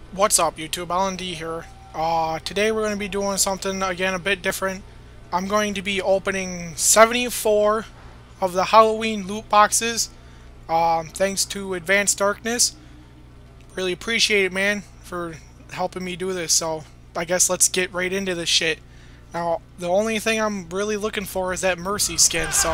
What's up, YouTube LND here. Today we're going to be doing something again a bit different. I'm going to be opening 74 of the Halloween loot boxes. Thanks to LaNavadaDarkness. Really appreciate it, man, for helping me do this. So I guess let's get right into this shit. Now, the only thing I'm really looking for is that Mercy skin. So,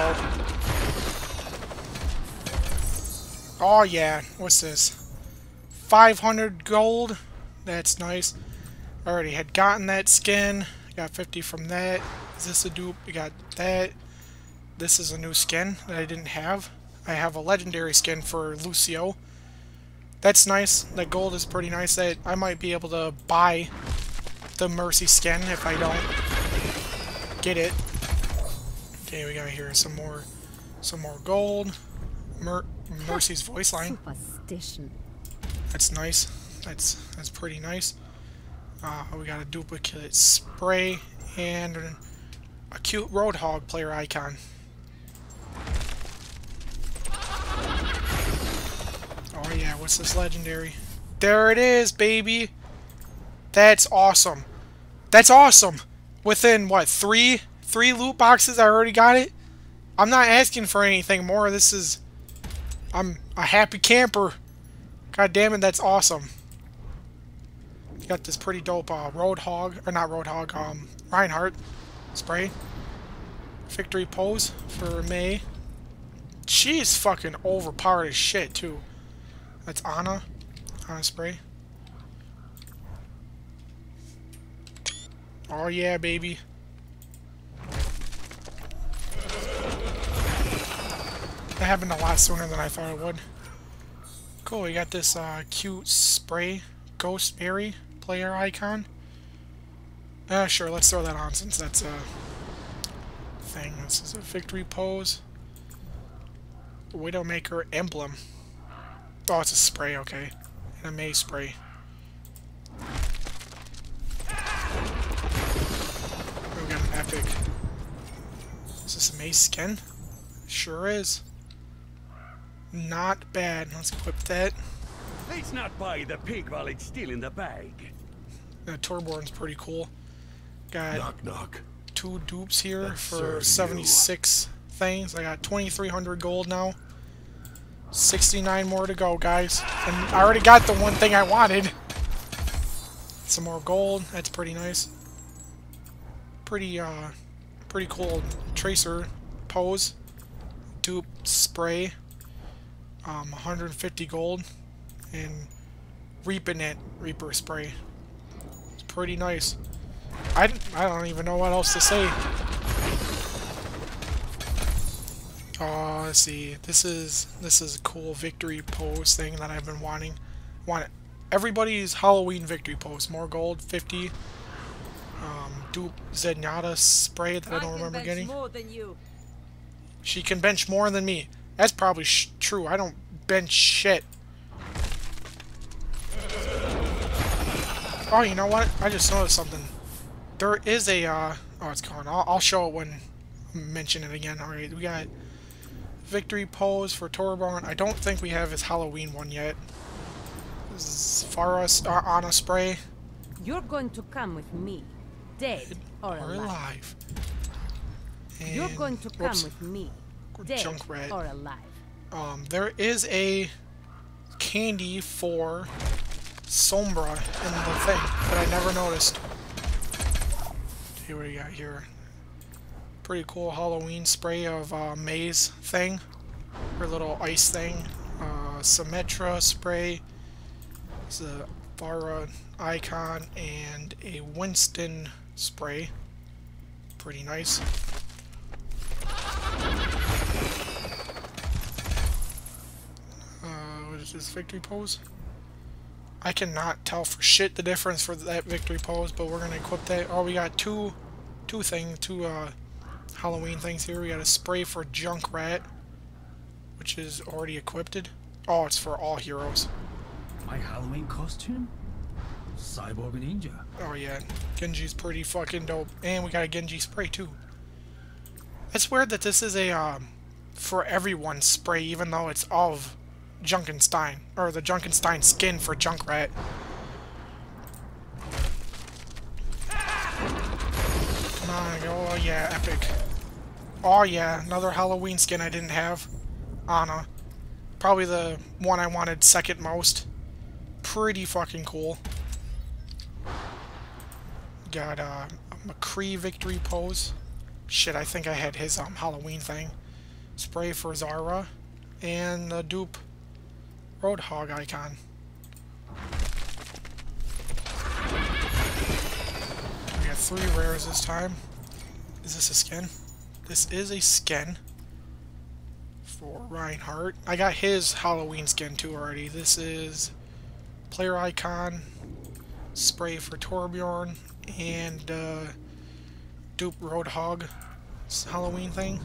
oh yeah, what's this? 500 gold. That's nice. I already had gotten that skin. Got 50 from that. Is this a dupe? We got that. This is a new skin that I didn't have. I have a legendary skin for Lucio. That's nice. That gold is pretty nice. That I might be able to buy the Mercy skin if I don't get it. Okay, we got here some more gold. Mercy's voice line. Superstition. That's nice. That's pretty nice. We got a duplicate spray and a cute Roadhog player icon. Oh yeah, what's this legendary? There it is, baby. That's awesome. That's awesome. Within what, three loot boxes, I already got it. I'm not asking for anything more. I'm a happy camper. God damn it, that's awesome. Got this pretty dope Roadhog, or not Roadhog, Reinhardt spray. Victory pose for May. She's fucking overpowered as shit, too. That's Anna spray. Oh yeah, baby. That happened a lot sooner than I thought it would. Cool, we got this cute spray ghost berry player icon. Sure, let's throw that on since that's a thing. This is a victory pose. Widowmaker emblem. Oh, it's a spray, okay. And a May spray. We got an epic. Is this a May skin? Sure is. Not bad. Let's equip that. Let's not buy the pig while it's still in the bag. That Torborn's pretty cool. Got knock, knock. 2 dupes here That for serves 76 things. I got 2,300 gold now. 69 more to go, guys. And I already got the one thing I wanted. Some more gold. That's pretty nice. Pretty cool tracer pose. Dupe spray. 150 gold. And Reaping It Reaper spray. It's pretty nice. I don't even know what else to say. Let's see. This is a cool victory pose thing that I've been wanting. Everybody's Halloween victory pose. More gold, 50. Dupe Zenyatta spray that I don't remember getting. More than you. She can bench more than me. That's probably true. I don't bench shit. Oh, you know what? I just noticed something. There is a, oh, it's gone. I'll show it when I mention it again. Alright, we got victory pose for Torborn. I don't think we have his Halloween one yet. This is Farah Anna spray. You're going to come with me, dead or alive. And, You're going to come with me, dead Junkrat. or alive. There is a candy for Sombra in the thing, but I never noticed. Okay, what do we got here? Pretty cool Halloween spray of May's thing. Her little ice thing. Symmetra spray. It's a Farah icon and a Winston spray. Pretty nice. What is this victory pose? I cannot tell for shit the difference for that victory pose, but we're gonna equip that. Oh, we got two Halloween things here. We got a spray for Junkrat, which is already equipped. Oh, it's for all heroes. My Halloween costume? Cyborg Ninja. Oh yeah, Genji's pretty fucking dope. And we got a Genji spray too. It's weird that this is a for everyone spray, even though it's of Junkenstein, or the Junkenstein skin for Junkrat. Oh yeah, epic. Oh yeah, another Halloween skin I didn't have. Anna. Probably the one I wanted second most. Pretty fucking cool. Got a McCree victory pose. Shit, I think I had his Halloween thing. Spray for Zara. And the dupe Roadhog icon. We got 3 rares this time. Is this a skin? This is a skin for Reinhardt. I got his Halloween skin too already. This is player icon, spray for Torbjorn, and dupe Roadhog Halloween thing.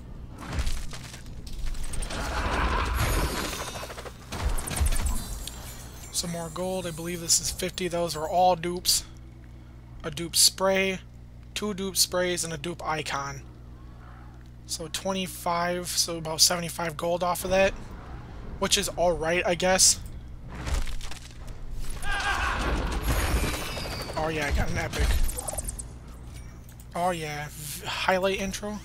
Some more gold. I believe this is 50. Those are all dupes. A dupe spray, 2 dupe sprays, and a dupe icon. So 25, so about 75 gold off of that, which is alright, I guess. Oh yeah, I got an epic. Oh yeah, highlight intro.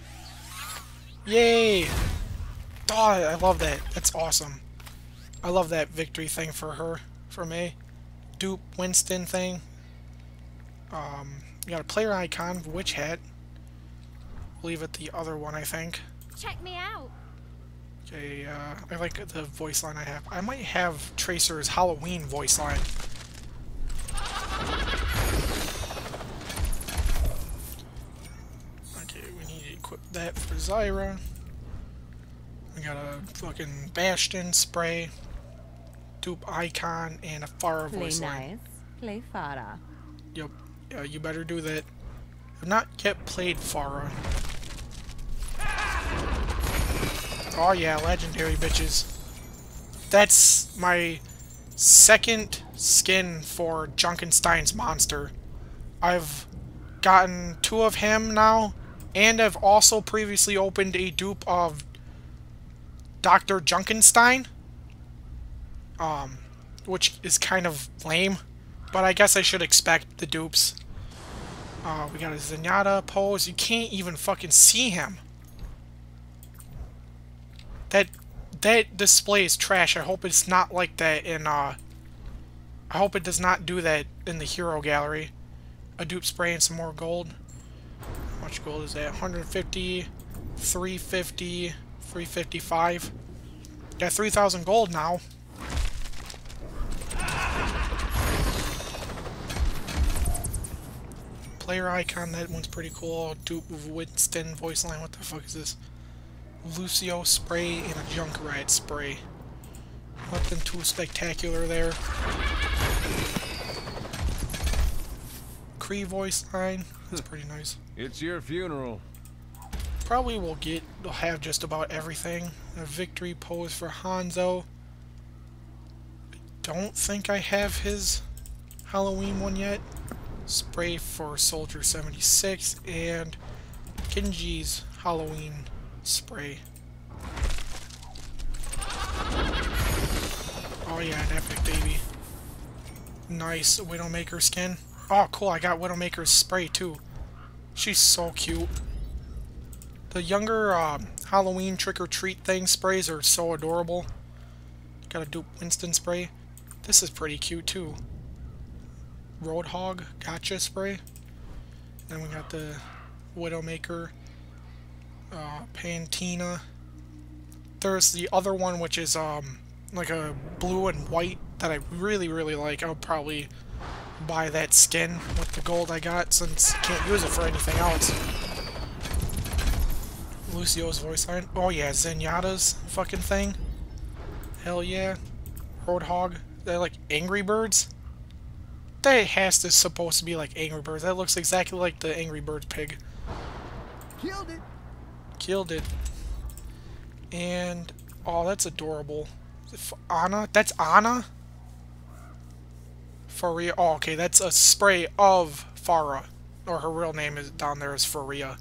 Yay! Oh, I love that. That's awesome. I love that victory thing for her, for me. Dupe Winston thing. You got a player icon, witch hat. Leave it the other one, I think. Check me out. Okay, I like the voice line I have. I might have Tracer's Halloween voice line. Okay, we need to equip that for Zyra. We got a fucking Bastion spray, dupe icon, and a Farah voice line. Play Farah. Yep, you better do that. I've not yet played Farah. Oh yeah, legendary bitches. That's my second skin for Junkenstein's monster. I've gotten 2 of him now, and I've also previously opened a dupe of Dr. Junkenstein. Which is kind of lame, but I guess I should expect the dupes. We got a Zenyatta pose. You can't even fucking see him. That display is trash. I hope it's not like that in, I hope it does not do that in the hero gallery. A dupe spray and some more gold. How much gold is that? 150, 350, 355. Got 3,000 gold now. Player icon, that one's pretty cool. Dupe of Winston voice line. What the fuck is this? Lucio spray and a Junkrat spray. Nothing too spectacular there. Cree voice line. That's pretty nice. It's your funeral. Probably will have just about everything. A victory pose for Hanzo. I don't think I have his Halloween one yet. Spray for Soldier 76 and Kenji's Halloween spray. Oh yeah, an epic baby. Nice Widowmaker skin. Oh cool, I got Widowmaker's spray too. She's so cute. The younger Halloween trick-or-treat thing sprays are so adorable. Got a dupe Winston spray. This is pretty cute too. Roadhog gotcha spray. Then we got the Widowmaker Pantina. There's the other one which is like a blue and white that I really like. I'll probably buy that skin with the gold I got since I can't use it for anything else. Lucio's voice line. Oh yeah, Zenyatta's fucking thing. Hell yeah. Roadhog. They're like Angry Birds. That has to supposed to be like Angry Birds. That looks exactly like the Angry Birds pig. Killed it. Killed it. And oh, that's adorable. Is it Anna? That's Anna? Faria. Oh, okay, that's a spray of Farah. Or her real name is down there is Faria.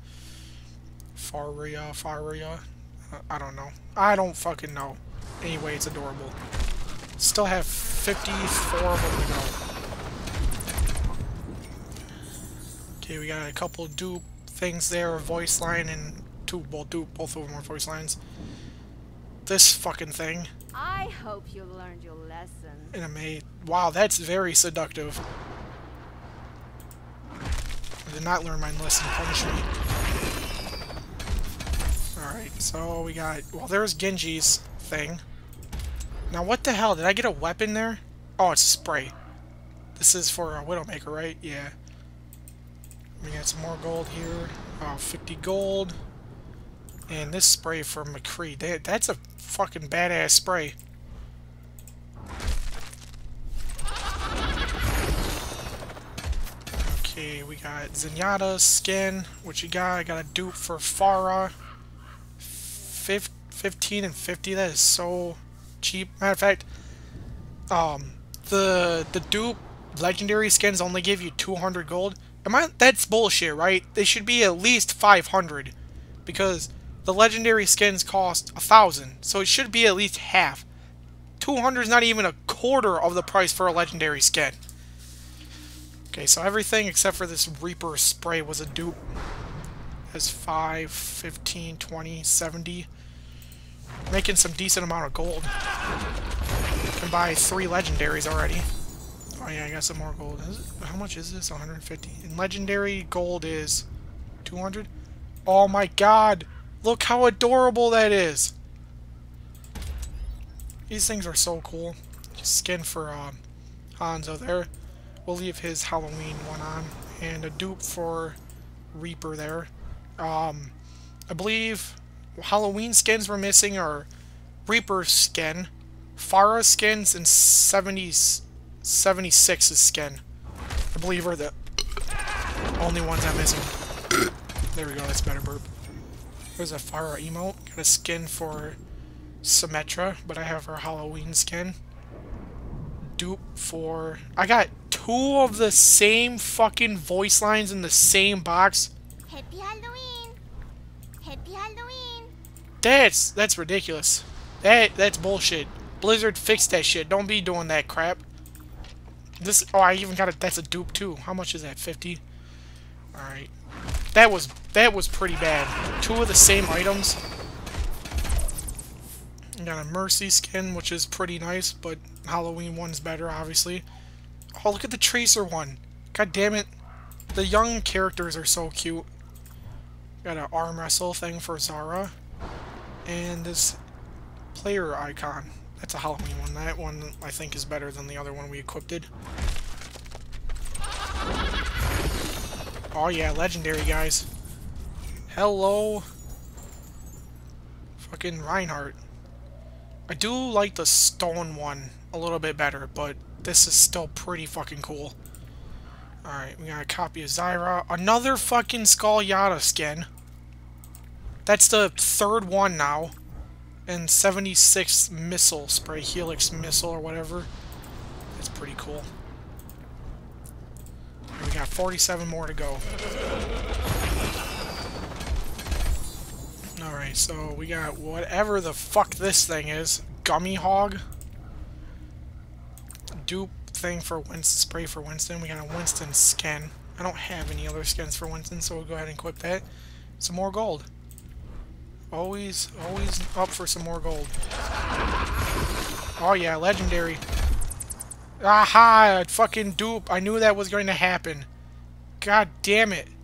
Faria. I don't know. I don't fucking know. Anyway, it's adorable. Still have 54 of them to go. Okay, we got a couple dupe things there, a voice line and two, well, dupe, both of them are voice lines. This fucking thing. I hope you learned your lesson. Anime. Wow, that's very seductive. I did not learn my lesson. Punish me. Alright, so we got... Well, there's Genji's thing. Now, what the hell? Did I get a weapon there? Oh, it's a spray. This is for a Widowmaker, right? Yeah. We got some more gold here. 50 gold. And this spray from McCree. That's a fucking badass spray. Okay, we got Zenyatta's skin. What you got? I got a dupe for Farah. 15 and 50. That is so cheap. Matter of fact, the dupe legendary skins only give you 200 gold. That's bullshit, right? They should be at least 500 because the legendary skins cost 1,000, so it should be at least half. 200 is not even a quarter of the price for a legendary skin. Okay, so everything except for this Reaper spray was a dupe. Has 5, 15, 20, 70. Making some decent amount of gold. Can buy 3 legendaries already. Oh yeah, I got some more gold. How much is this? 150. And legendary gold is 200. Oh my god! Look how adorable that is! These things are so cool. Skin for Hanzo there. We'll leave his Halloween one on. And a dupe for Reaper there. I believe Halloween skins we're missing are Reaper's skin, Farah's skins, and 76's skin. I believe are the only ones I'm missing. There we go, that's better burp. There's a Farah emote. Got a skin for Symmetra, but I have her Halloween skin. Dupe for... I got 2 of the same fucking voice lines in the same box. Happy Halloween! Happy Halloween! That's ridiculous. That's bullshit. Blizzard fixed that shit. Don't be doing that crap. This... Oh, I even got it. That's a dupe too. How much is that? 50? Alright. That was pretty bad. 2 of the same items. Got a Mercy skin, which is pretty nice, but Halloween one's better, obviously. Oh, look at the Tracer one. God damn it. The young characters are so cute. Got an arm wrestle thing for Zara. And this player icon. That's a Halloween one. That one, I think, is better than the other one we equipped. Oh yeah, legendary, guys. Hello. Fucking Reinhardt. I do like the stone one a little bit better, but this is still pretty fucking cool. Alright, we got a copy of Zyra. Another fucking Skull Yada skin. That's the 3rd one now. And 76 missile spray, Helix missile or whatever. That's pretty cool. And we got 47 more to go. Alright, so we got whatever the fuck this thing is. Gummy Hog. Dupe thing for Winston, spray for Winston. We got a Winston skin. I don't have any other skins for Winston, so we'll go ahead and equip that. Some more gold. Always up for some more gold. Oh yeah, legendary. Aha! Fucking dupe. I knew that was going to happen. God damn it.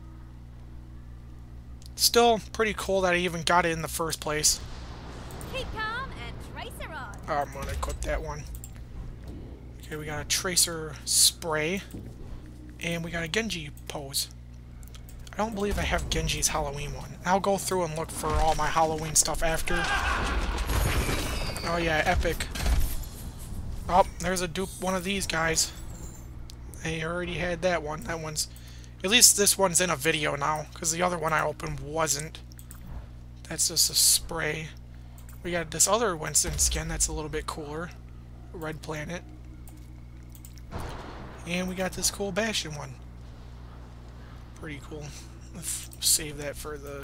Still pretty cool that I even got it in the first place. Keep calm and Tracer on. I'm gonna equip that one. Okay, we got a Tracer spray. And we got a Genji pose. I don't believe I have Genji's Halloween one. I'll go through and look for all my Halloween stuff after. Oh yeah, epic. Oh, there's a dupe one of these guys. I already had that one. That one's... At least this one's in a video now, because the other one I opened wasn't. That's just a spray. We got this other Winston skin that's a little bit cooler. Red Planet. And we got this cool Bastion one. Pretty cool. Let's save that for the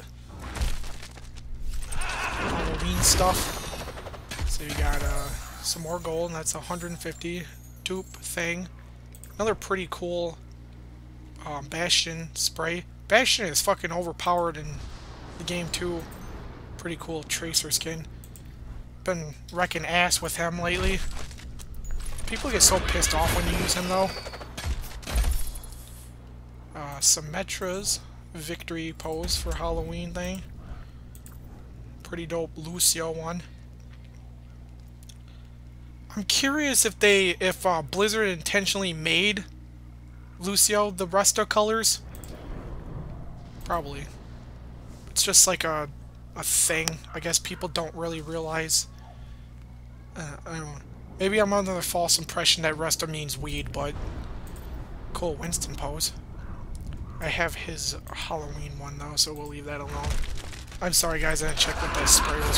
Halloween stuff. So we got some more gold, and that's 150 dupe thing. Another pretty cool Bastion spray. Bastion is fucking overpowered in the game too. Pretty cool Tracer skin. Been wrecking ass with him lately. People get so pissed off when you use him though. Symmetra's victory pose for Halloween thing. Pretty dope Lucio one. I'm curious if Blizzard intentionally made Lucio the Resta colors. Probably. It's just like a thing. I guess people don't really realize. I don't know. Maybe I'm under the false impression that Resta means weed, but cool Winston pose. I have his Halloween one though, so we'll leave that alone. I'm sorry guys, I didn't check what that spray was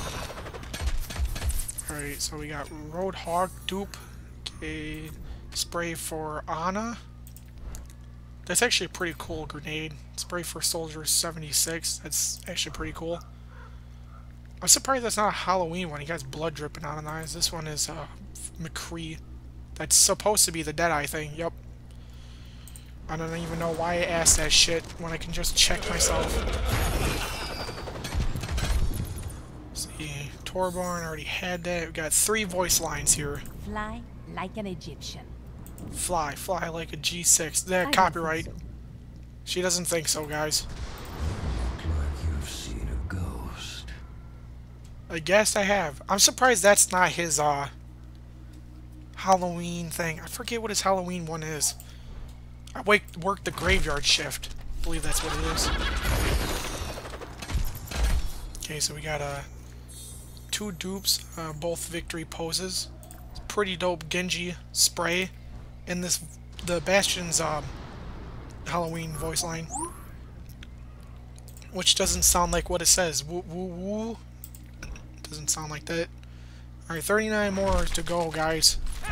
from. Alright, so we got Roadhog dupe. Okay, spray for Ana. That's actually a pretty cool grenade. Spray for Soldier 76. That's actually pretty cool. I'm surprised that's not a Halloween one. He got blood dripping out of his eyes. This one is McCree. That's supposed to be the Deadeye thing. Yep. I don't even know why I asked that shit when I can just check myself. See, Torborn already had that. We got 3 voice lines here. Fly like an Egyptian. Fly like a G6. That copyright. So. She doesn't think so, guys. Like you've seen a ghost. I guess I have. I'm surprised that's not his Halloween thing. I forget what his Halloween one is. I worked the graveyard shift. I believe that's what it is. Okay, so we got 2 dupes, both victory poses. It's pretty dope Genji spray in the Bastion's Halloween voice line, which doesn't sound like what it says. Woo woo woo. Doesn't sound like that. All right, 39 more to go, guys.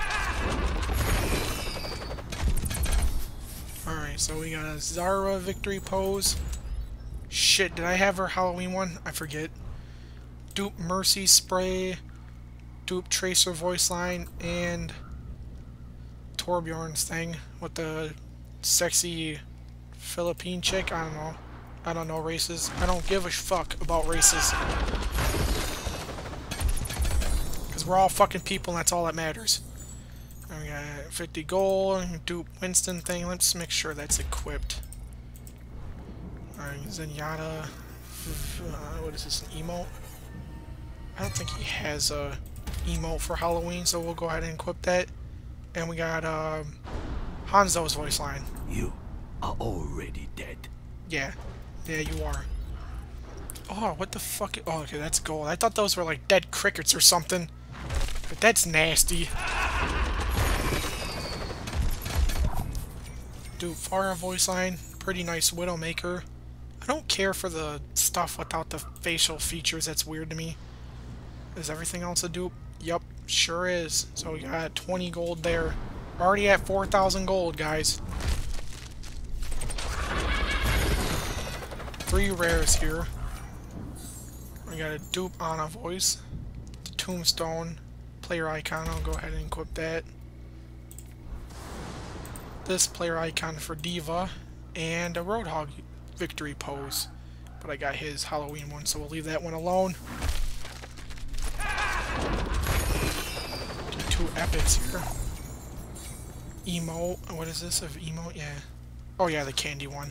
Alright, so we got a Zara victory pose. Shit, did I have her Halloween one? I forget. Dupe Mercy spray. Dupe Tracer voice line. And Torbjorn's thing with the sexy Philippine chick. I don't know. I don't know races. I don't give a fuck about races. Because we're all fucking people and that's all that matters. And we got 50 gold, dupe Winston thing. Let's make sure that's equipped. Alright, Zenyatta. What is this, an emote? I don't think he has a emote for Halloween, so we'll go ahead and equip that. And we got Hanzo's voice line. You are already dead. Yeah. Yeah, you are. Oh, what the fuck? Oh, okay, that's gold. I thought those were like dead crickets or something. But that's nasty. Dude, Farah voice line, pretty nice Widowmaker. I don't care for the stuff without the facial features, that's weird to me. Is everything else a dupe? Yup, sure is. So we got 20 gold there. Already at 4,000 gold, guys. 3 rares here. We got a dupe Ana voice. The Tombstone player icon, I'll go ahead and equip that. This player icon for Diva, and a Roadhog victory pose. But I got his Halloween one, so we'll leave that one alone. 2 epics here. Emote, what is this, of emote? Yeah. Oh yeah, the candy one.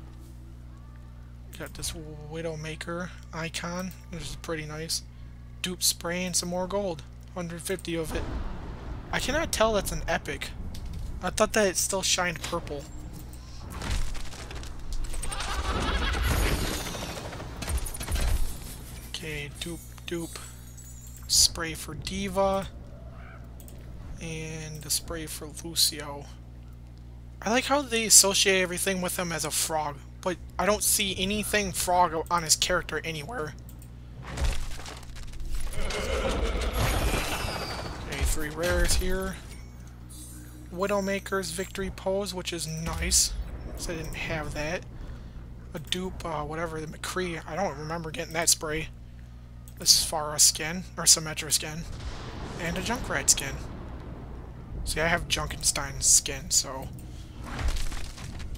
Got this Widowmaker icon, which is pretty nice. Dupe spray and some more gold. 150 of it. I cannot tell that's an epic. I thought that it still shined purple. Okay, dupe. Spray for Diva. And a spray for Lucio. I like how they associate everything with him as a frog, but I don't see anything frog on his character anywhere. Okay, 3 rares here. Widowmaker's victory pose, which is nice, because I didn't have that. A dupe, whatever, the McCree. I don't remember getting that spray. This is Farah skin, or Symmetra skin. And a Junkrat skin. See, I have Junkenstein's skin, so...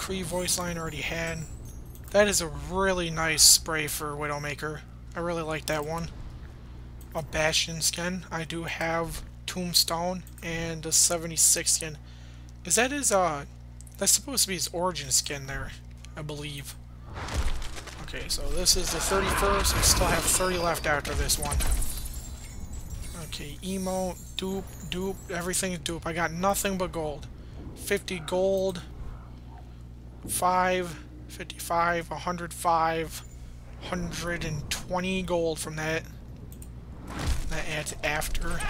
McCree voice line already had. That is a really nice spray for Widowmaker. I really like that one. A Bastion skin. I do have Tombstone and a 76 skin. Is that his, that's supposed to be his origin skin there, I believe. Okay, so this is the 31st. We still have 30 left after this one. Okay, emote, dupe, everything is dupe. I got nothing but gold. 50 gold, 5, 55, 105, 120 gold from that. That adds after.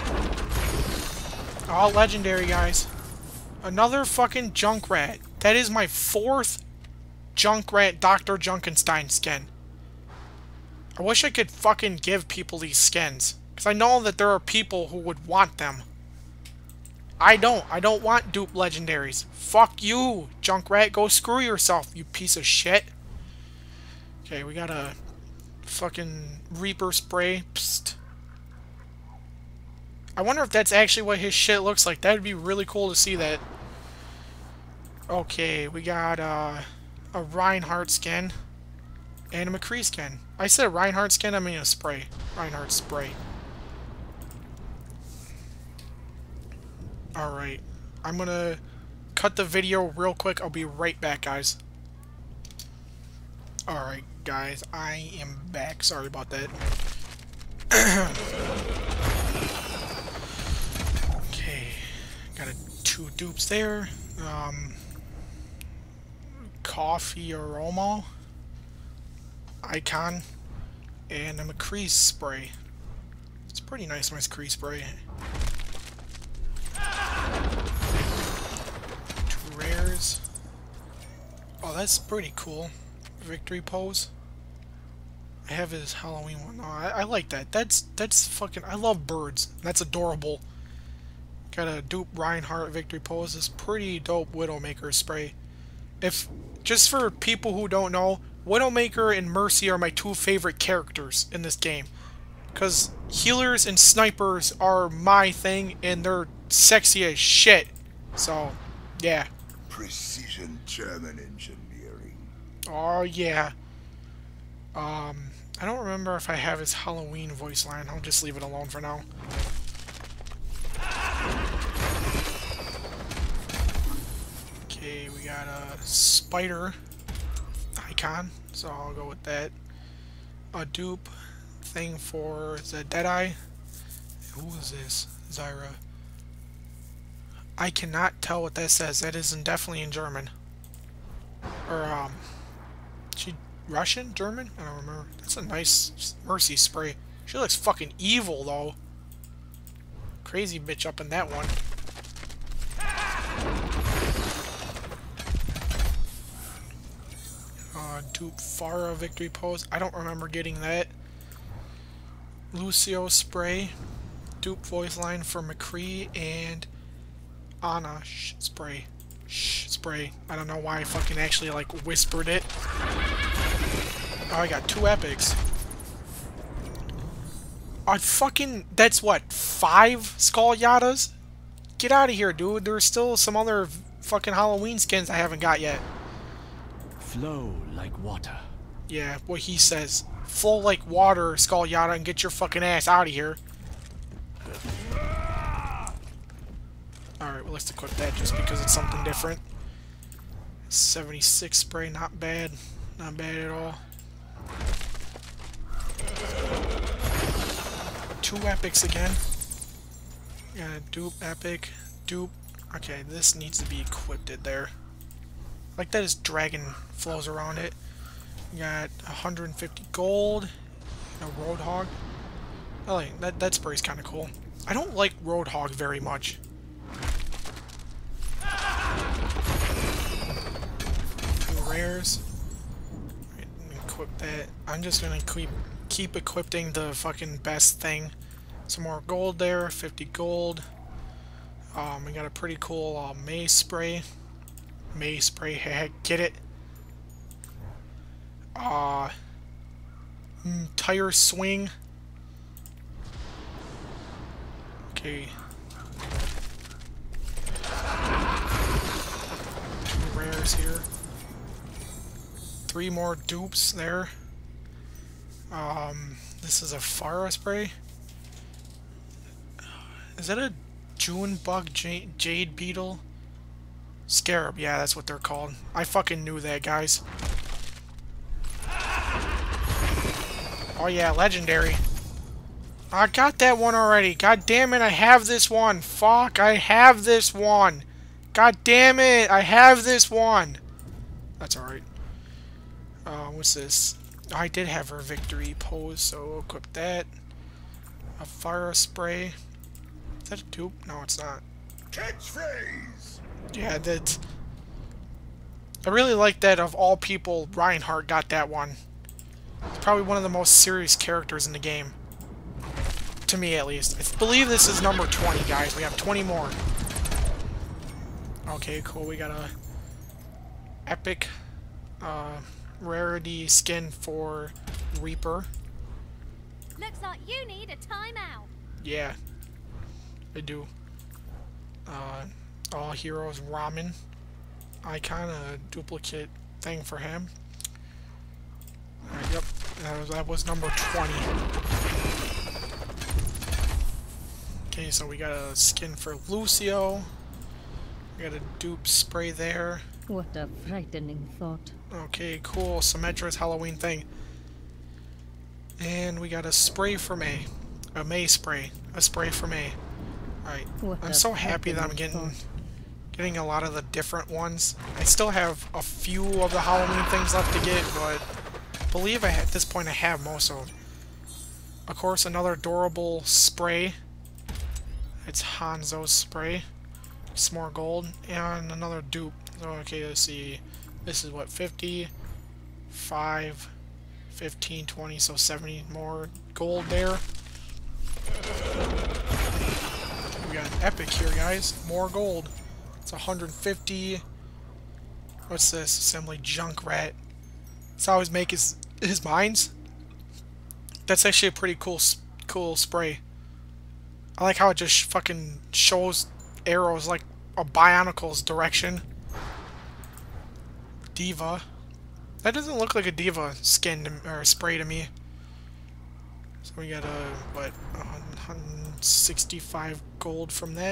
All legendary, guys. Another fucking Junkrat. That is my 4th Junkrat Dr. Junkenstein skin. I wish I could fucking give people these skins. Because I know that there are people who would want them. I don't. I don't want dupe legendaries. Fuck you, Junkrat. Go screw yourself, you piece of shit. Okay, we got a fucking Reaper spray. Psst. I wonder if that's actually what his shit looks like. That would be really cool to see that. Okay, we got a Reinhardt skin and a McCree skin. I said a Reinhardt skin, I mean a spray. Reinhardt spray. Alright, I'm gonna cut the video real quick. I'll be right back, guys. Alright, guys, I am back. Sorry about that. Okay, got 2 dupes there. Coffee Aroma Icon and a McCree spray. It's pretty nice, McCree spray. 2 rares. Oh, that's pretty cool. Victory pose. I have his Halloween one. No, I like that. That's fucking. I love birds. That's adorable. Got a dupe Reinhardt victory pose. This pretty dope Widowmaker spray. If just for people who don't know, Widowmaker and Mercy are my 2 favorite characters in this game. Because healers and snipers are my thing, and they're sexy as shit. So, yeah. Precision German engineering. Oh, yeah. I don't remember if I have his Halloween voice line. I'll just leave it alone for now. Okay, we got a spider icon, so I'll go with that. A dupe thing for the Deadeye. Who is this? Zyra. I cannot tell what that says. That isn't definitely in German. Or, she Russian? German? I don't remember. That's a nice Mercy spray. She looks fucking evil, though. Crazy bitch up in that one. Dupe Farah victory pose. I don't remember getting that. Lucio spray. Dupe voice line for McCree and Anna spray. Spray. I don't know why I fucking actually like whispered it. Oh, I got 2 epics. That's what, 5 Skull Yadas? Get out of here, dude. There's still some other fucking Halloween skins I haven't got yet. Flow like water. Yeah, what he says. Flow like water, Skull Yada, and get your fucking ass out of here. Alright, well, let's equip that just because it's something different. 76 spray, not bad. Not bad at all. 2 epics again. Got a dupe, epic, dupe. Okay, this needs to be equipped there. Like that his dragon flows around it. We got 150 gold. A Roadhog. I like that spray's kinda cool. I don't like Roadhog very much. 2 rares. Right, equip that. I'm just gonna keep equipping the fucking best thing. Some more gold there, 50 gold. We got a pretty cool maze spray. Maze spray, heck, get it? Tire swing. Okay. 2 rares players here. 3 more dupes there. This is a fire spray. Is that a June bug jade beetle? Scarab, yeah, that's what they're called. I fucking knew that, guys. Oh yeah, legendary. I got that one already. God damn it, I have this one. Fuck, I have this one. God damn it, I have this one. That's alright. What's this? I did have her victory pose, so we'll equip that. A fire spray. Is that a dupe? No, it's not. Catchphrase! Yeah, that. I really like that of all people, Reinhardt got that one. He's probably one of the most serious characters in the game. To me, at least. I believe this is number 20, guys. We have 20 more. Okay, cool. We got a epic rarity skin for Reaper. Looks like you need a timeout. Yeah, I do. All heroes ramen icon, a duplicate thing for him. Yep, that was number 20. Okay, so we got a skin for Lucio. We got a dupe spray there. What a frightening thought. Okay, cool. Symmetra's Halloween thing. And we got a spray for May. A May spray. A spray for May. Alright. I'm so happy that I'm getting a lot of the different ones. I still have a few of the Halloween things left to get, but I believe at this point I have most of them. Of course, another adorable spray. It's Hanzo's spray. Some more gold. And another dupe. Okay, let's see. This is what, 50, 5, 15, 20, so 70 more gold there. We got an epic here, guys. More gold. It's 150. What's this? Assembly Junkrat. That's how he make his mines. That's actually a pretty cool spray. I like how it just fucking shows arrows like a Bionicle's direction. Diva. That doesn't look like a Diva skin or spray to me. So we got what, 165 gold from that.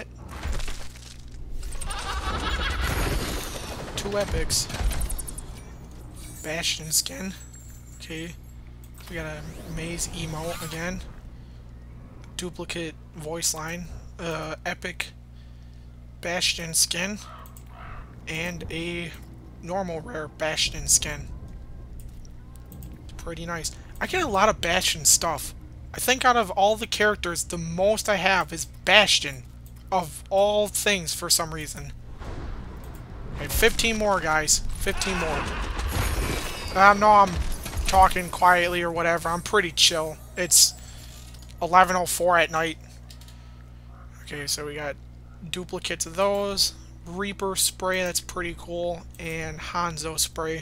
2 epics. Bastion skin. Okay. We got a Maze emote again. Duplicate voice line. Epic Bastion skin. And a normal rare Bastion skin. Pretty nice. I get a lot of Bastion stuff. I think out of all the characters, the most I have is Bastion. Of all things, for some reason. Okay, 15 more, guys. 15 more. I know I'm talking quietly or whatever. I'm pretty chill. It's 11:04 at night. Okay, so we got duplicates of those. Reaper spray, that's pretty cool. And Hanzo spray.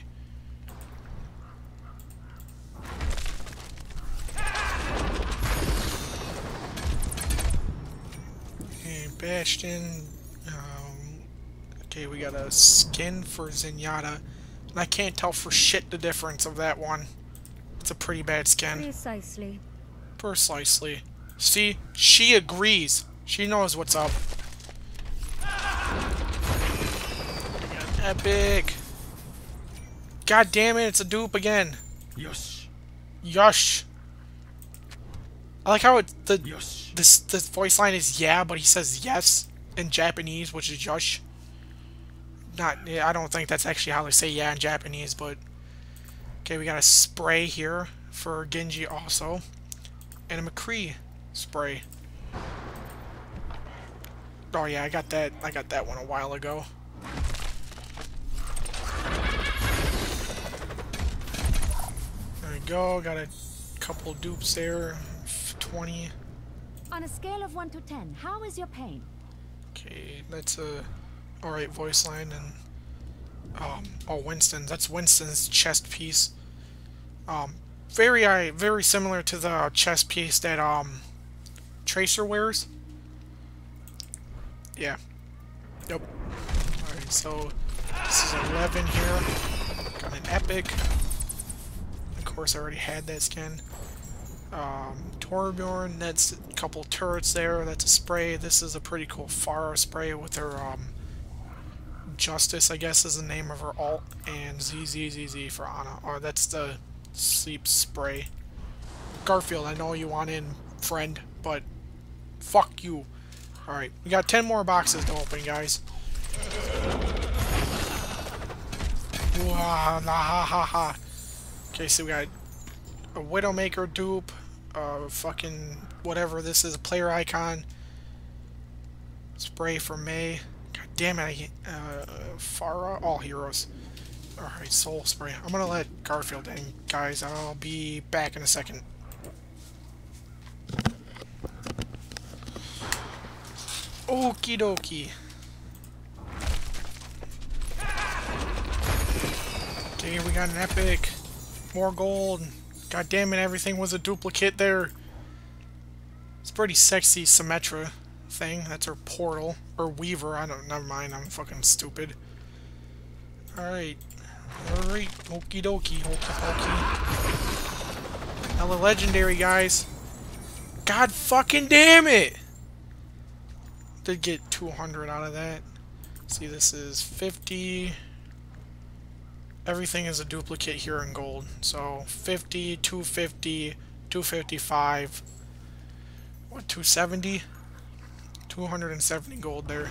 Okay, Bastion. Okay, we got a skin for Zenyatta. And I can't tell for shit the difference of that one. It's a pretty bad skin. Precisely. Precisely. See? She agrees. She knows what's up. Epic. God damn it, it's a dupe again. Yosh. Yush. I like how Yosh. this voice line is yeah, but he says yes in Japanese, which is yush. I don't think that's actually how they say yeah in Japanese, but okay, we got a spray here for Genji also. And a McCree spray. Oh yeah, I got that one a while ago. There we go, got a couple dupes there. 20. On a scale of 1 to 10, how is your pain? Okay, that's a alright voice line. And oh, Winston, that's Winston's chest piece. Very similar to the chest piece that Tracer wears. Yeah. Yep. Alright, so This is 11 here. Got an epic. Of course, I already had that skin. Torbjorn, that's a couple turrets there. That's a spray. This is a pretty cool Pharah spray with her, Justice, I guess, is the name of her alt. And ZZZZ for Ana. Oh, that's the sleep spray. Garfield, I know you want in, friend, but fuck you. Alright, we got 10 more boxes to open, guys. Okay, so we got a Widowmaker dupe, fucking whatever this is, a player icon, spray for May. God damn it, Pharah, all heroes. Alright, soul spray. I'm gonna let Garfield in, guys. I'll be back in a second. Okie dokie. Okay, we got an epic. More gold. God damn it, everything was a duplicate there. It's pretty sexy Symmetra thing. That's her portal. Or Weaver. I don't, never mind. I'm fucking stupid. Alright. Alright. Okie dokie. Okie dokie. Now the legendary, guys. God fucking damn it! Did get 200 out of that. See, this is 50. Everything is a duplicate here in gold. So 50, 250, 255. What, 270? 270 gold there.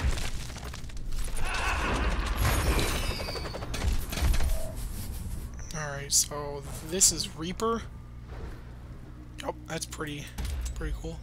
Alright, so this is Reaper. Oh, that's pretty cool.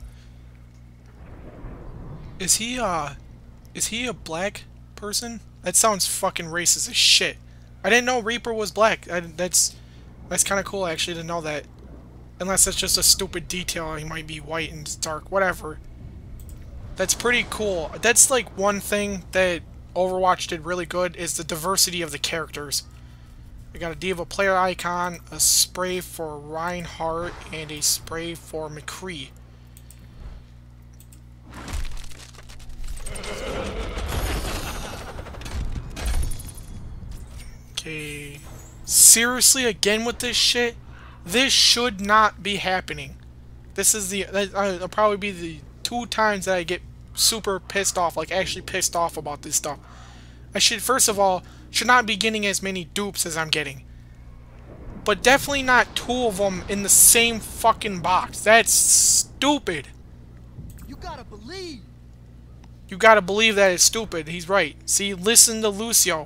Is he a black person? That sounds fucking racist as shit. I didn't know Reaper was black. That's kind of cool actually to know that. Unless that's just a stupid detail. He might be white and dark, whatever. That's pretty cool. That's like one thing that Overwatch did really good is the diversity of the characters. We got a D.Va player icon, a spray for Reinhardt, and a spray for McCree. Okay. Seriously, again with this shit? This should not be happening. This is it'll probably be the 2 times that I get super pissed off, like actually pissed off about this stuff. I should, first of all, should not be getting as many dupes as I'm getting. But definitely not 2 of them in the same fucking box. That's stupid. You gotta believe. You gotta believe that it's stupid. He's right. See, listen to Lucio.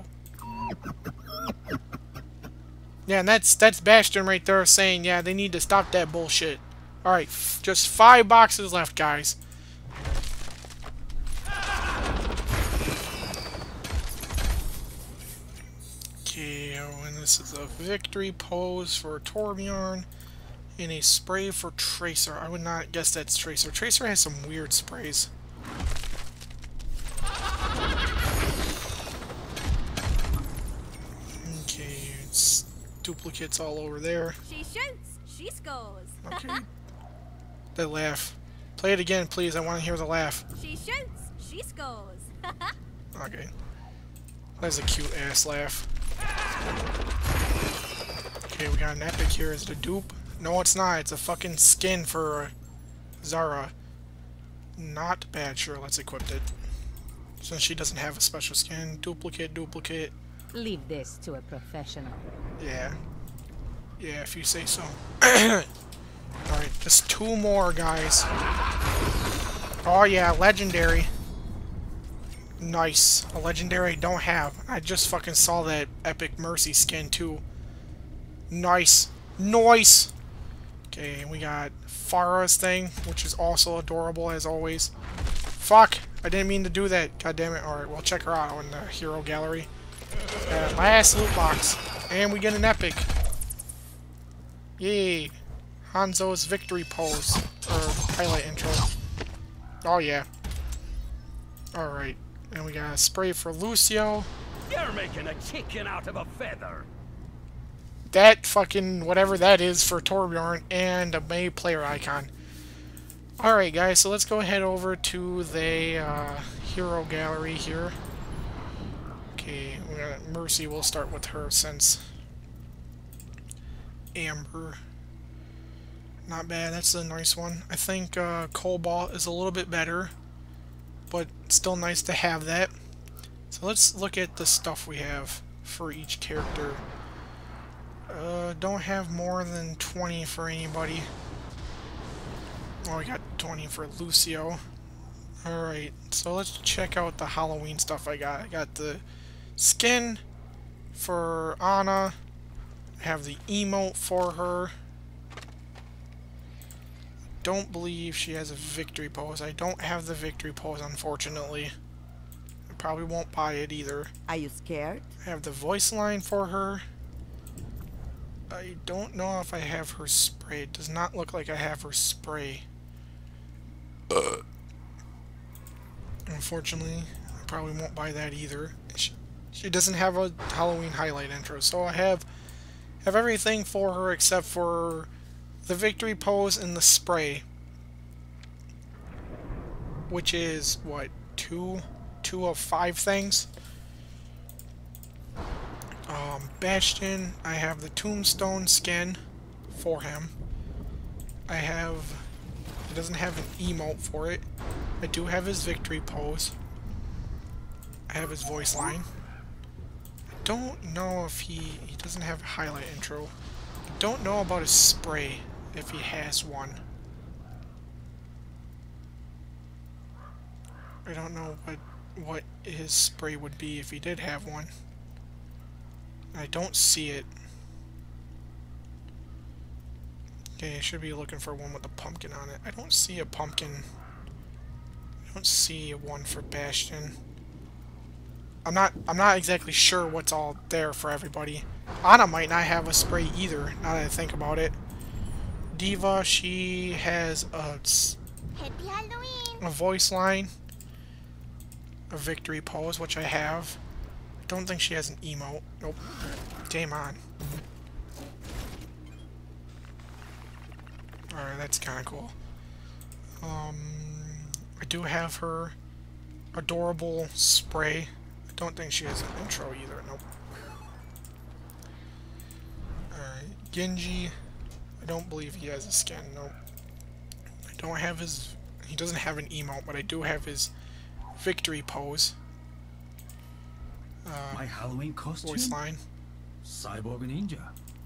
Yeah, and that's Bastion right there saying, yeah, they need to stop that bullshit. Alright, just 5 boxes left, guys. Okay, and this is a victory pose for Torbjorn. And a spray for Tracer. I would not guess that's Tracer. Tracer has some weird sprays. Okay, it's duplicates all over there. She shoots, she scores. Okay. That laugh. Play it again, please. I want to hear the laugh. She shoots, she scores. Okay. That's a cute ass laugh. Okay, we got an epic here. Is it a dupe? No, it's not. It's a fucking skin for Zara. Not bad. Sure, let's equip it. Since she doesn't have a special skin. Duplicate, duplicate. Leave this to a professional. Yeah. Yeah, if you say so. Alright, just 2 more, guys. Oh yeah, legendary. Nice. A legendary I don't have. I just fucking saw that epic Mercy skin too. Nice. Nice! Okay, we got Pharah's thing, which is also adorable as always. Fuck! I didn't mean to do that. God damn it. Alright, we'll check her out on the hero gallery. Last loot box. And we get an epic. Yay. Hanzo's victory pose. Or highlight intro. Oh yeah. Alright. And we got a spray for Lucio. You're making a chicken out of a feather. That fucking whatever that is for Torbjorn. And a May player icon. Alright guys, so let's go ahead over to the hero gallery here. Okay, Mercy, we'll start with her since Amber. Not bad, that's a nice one. I think Cobalt is a little bit better, but still nice to have that. So let's look at the stuff we have for each character. Don't have more than 20 for anybody. Oh, we got 20 for Lucio. Alright, so let's check out the Halloween stuff I got. I got the skin for Anna. I have the emote for her. Don't believe she has a victory pose. I don't have the victory pose, unfortunately. I probably won't buy it either. Are you scared? I have the voice line for her. I don't know if I have her spray. It does not look like I have her spray. Unfortunately, I probably won't buy that either. She doesn't have a Halloween highlight intro, so I have everything for her except for the victory pose and the spray, which is what, two of 5 things. Bastion, I have the tombstone skin for him. He doesn't have an emote for it. I do have his victory pose. I have his voice line. I don't know if he doesn't have a highlight intro. I don't know about his spray, if he has one. I don't know what his spray would be if he did have one. I don't see it. Okay, I should be looking for one with a pumpkin on it. I don't see a pumpkin. I don't see one for Bastion. I'm not exactly sure what's all there for everybody. Anna might not have a spray either, now that I think about it. Diva, she has Happy Halloween! a voice line, a victory pose, which I have. I don't think she has an emote. Nope. Game on. Alright, that's kind of cool. I do have her adorable spray. I don't think she has an intro either. Nope. Alright, Genji. I don't believe he has a skin. Nope. I don't have his... He doesn't have an emote, but I do have his victory pose. My Halloween costume? Voice line. Cyborg Ninja.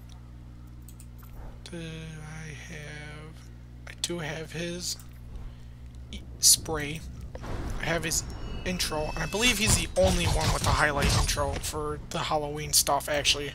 I do have his spray. I have his intro. And I believe he's the only one with the highlight intro for the Halloween stuff, actually.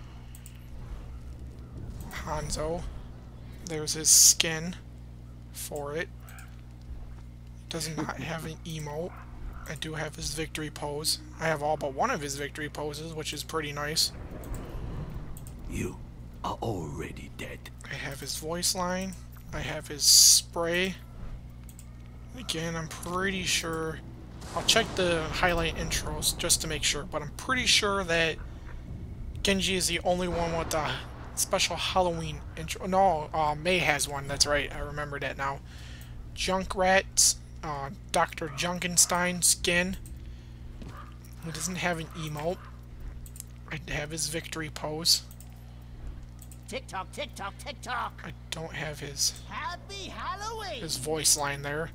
Hanzo. There's his skin for it. Does not have an emote. I do have his victory pose. I have all but one of his victory poses, which is pretty nice. You are already dead. I have his voice line. I have his spray. Again, I'm pretty sure... I'll check the highlight intros just to make sure, but I'm pretty sure that Genji is the only one with the special Halloween intro. No, May has one, that's right. I remember that now. Junkrat's Dr. Junkenstein skin. He doesn't have an emote. I have his victory pose. Tick-tock, tick-tock, tick-tock. I don't have his Happy Halloween! voice line there.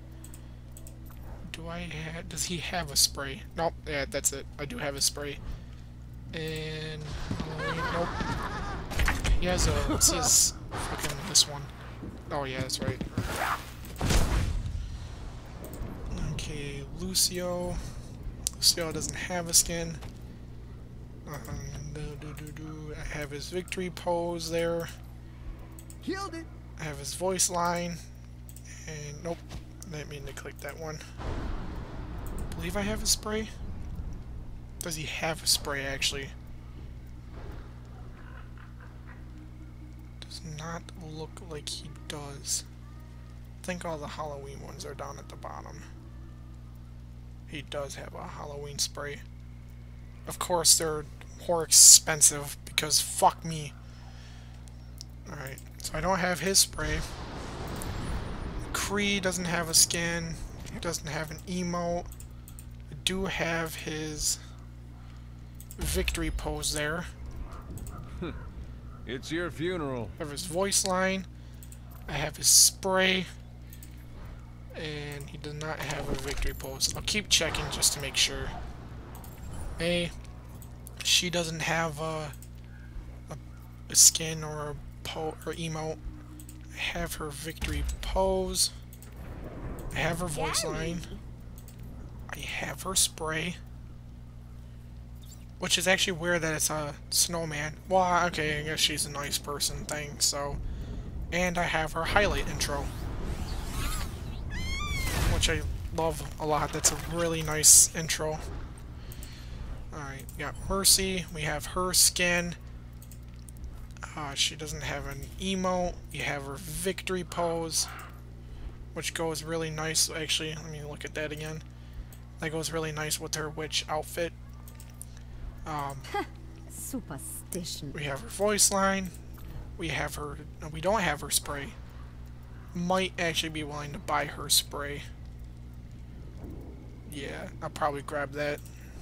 Does he have a spray? Nope, yeah, that's it. I do have a spray. And nope. He has a, what's his fucking, this one? Oh yeah, that's right. Okay, Lucio. Lucio doesn't have a skin. I have his victory pose there. Killed it! I have his voice line. And nope, I didn't mean to click that one. I believe I have a spray. Does he have a spray actually? Does not look like he does. I think all the Halloween ones are down at the bottom. He does have a Halloween spray. Of course, they're more expensive because fuck me. Alright, so I don't have his spray. Kree doesn't have a skin. He doesn't have an emote. I do have his victory pose there. It's your funeral. I have his voice line. I have his spray. And he does not have a victory pose. I'll keep checking just to make sure. She doesn't have a skin or or emote. I have her victory pose. I have her voice line. I have her spray. Which is actually weird that it's a snowman. Well, okay, I guess she's a nice person thing, so. And I have her highlight intro. Which I love a lot. That's a really nice intro. Alright, we got Mercy. We have her skin. She doesn't have an emote. We have her victory pose, which goes really nice. Actually, let me look at that again. That goes really nice with her witch outfit. Superstition. We have her voice line. We have her. No, we don't have her spray. Might actually be willing to buy her spray. Yeah, I'll probably grab that.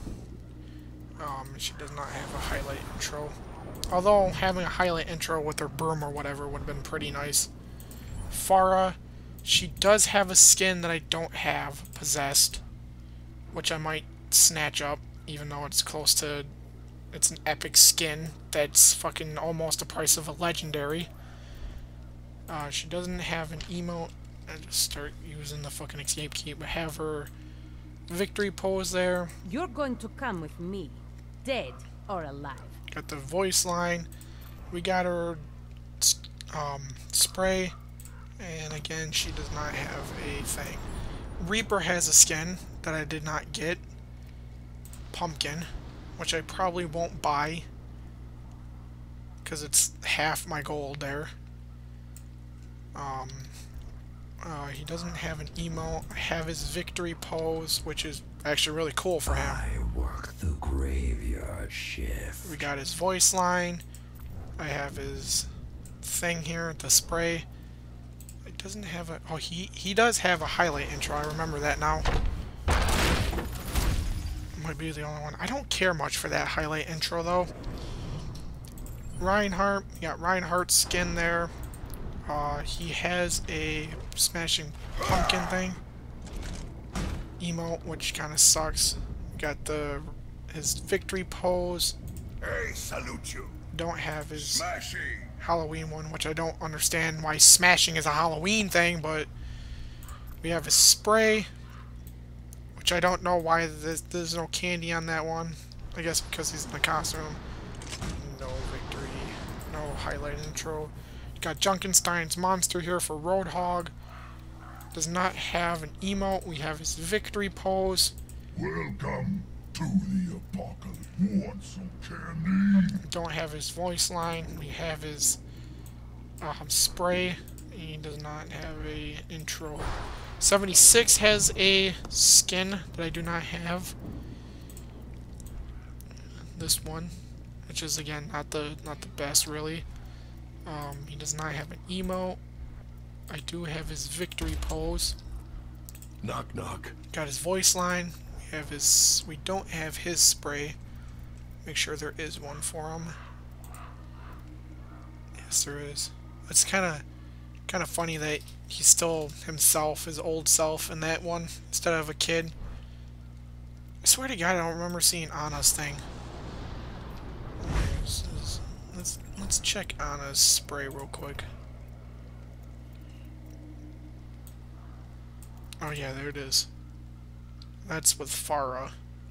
She does not have a highlight intro. Although having a highlight intro with her broom or whatever would have been pretty nice. Farah, she does have a skin that I don't have, Possessed, which I might snatch up, even though it's close to... It's an epic skin that's fucking almost the price of a legendary. She doesn't have an emote. I just start using the fucking escape key, but have her victory pose there. You're going to come with me, dead or alive. Got the voice line. We got her spray. And again, she does not have a thing. Reaper has a skin that I did not get. Pumpkin. Which I probably won't buy. Because it's half my gold there. He doesn't have an emote. I have his victory pose, which is actually really cool for him. I work the graveyard shift. We got his voice line. I have his thing here, the spray. It doesn't have a... Oh, he does have a highlight intro. I remember that now. Might be the only one. I don't care much for that highlight intro, though. Reinhardt. You got Reinhardt's skin there. He has a smashing pumpkin thing. Emote, which kind of sucks. Got his victory pose. Hey, salute you. Don't have his Smashing. Halloween one, which I don't understand why smashing is a Halloween thing, but we have his spray, which I don't know why there's no candy on that one. I guess because he's in the costume. No victory. No highlight intro. Got Junkenstein's monster here for Roadhog. Does not have an emote. We have his victory pose. Welcome to the apocalypse. Want some candy? Don't have his voice line. We have his spray. He does not have a intro. 76 has a skin that I do not have. This one, which is again not the best really. He does not have an emote. I do have his victory pose. Knock knock. Got his voice line. We don't have his spray. Make sure there is one for him. Yes, there is. It's kind of funny that he's still himself, his old self, in that one instead of a kid. I swear to God, I don't remember seeing Anna's thing. Let's check Anna's spray real quick. Oh yeah, there it is. That's with Farah.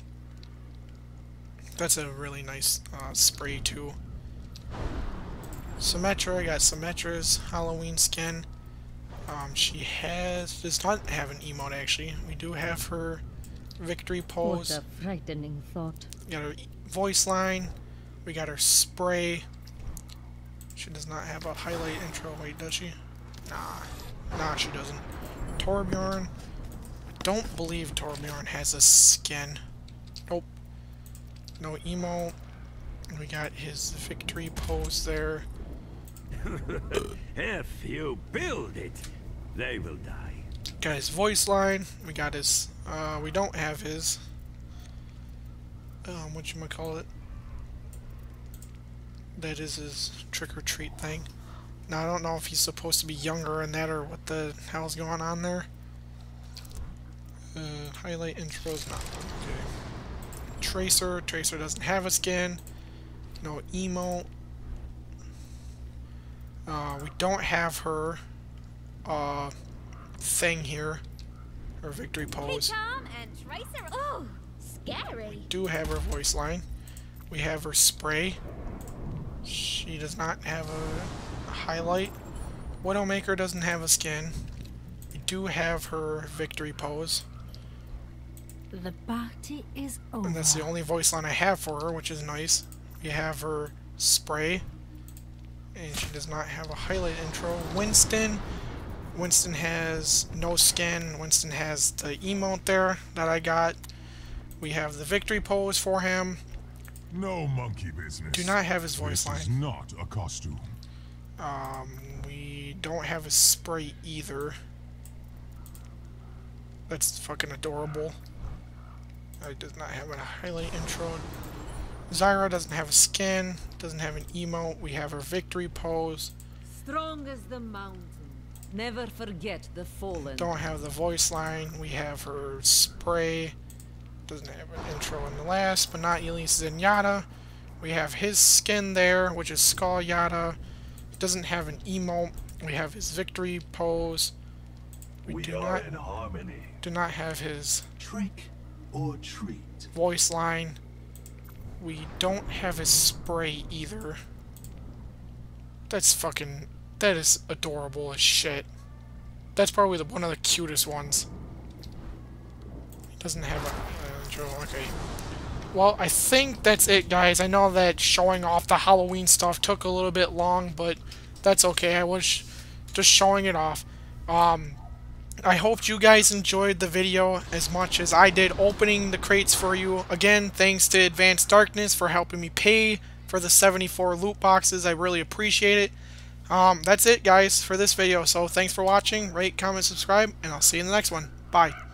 That's a really nice spray too. Symmetra, I got Symmetra's Halloween skin. She does not have an emote actually. We do have her victory pose. What a frightening thought. We got her voice line. We got her spray. She does not have a highlight intro. Wait, does she? Nah, she doesn't. Torbjorn. I don't believe Torbjorn has a skin. Nope. No emote. And we got his victory pose there. If you build it, they will die. Got his voice line. We got his... we don't have his... whatchamacallit? That is his trick-or-treat thing. Now, I don't know if he's supposed to be younger in that or what the hell's going on there. Highlight intros, not okay. Tracer doesn't have a skin. No emote. We don't have her thing here. Her victory pose. Tom and Tracer. Oh, scary. We do have her voice line. We have her spray. She does not have a highlight. Widowmaker doesn't have a skin. We do have her victory pose. The party is over. And that's the only voice line I have for her, which is nice. We have her spray. And she does not have a highlight intro. Winston has no skin. Winston has the emote there that I got. We have the victory pose for him. No monkey business. Do not have his voice This is line. not a costume. We don't have his spray either. That's fucking adorable. It does not have a highlight intro. Zyra doesn't have a skin, doesn't have an emote. We have her victory pose. Strong as the mountain. Never forget the fallen. Don't have the voice line. We have her spray. Doesn't have an intro. And the last but not least, Zenyatta. We have his skin there, which is Skull Yada. Doesn't have an emote. We have his victory pose. We do not have his Trick or treat. voice line. We don't have his spray either. That is adorable as shit. That's probably one of the cutest ones. He doesn't have a intro. Okay. Well, I think that's it, guys. I know that showing off the Halloween stuff took a little bit long, but that's okay. I was just showing it off. I hope you guys enjoyed the video as much as I did opening the crates for you. Again, thanks to LaNavadaDarkness for helping me pay for the 74 loot boxes. I really appreciate it. That's it, guys, for this video. So thanks for watching. Rate, comment, subscribe, and I'll see you in the next one. Bye.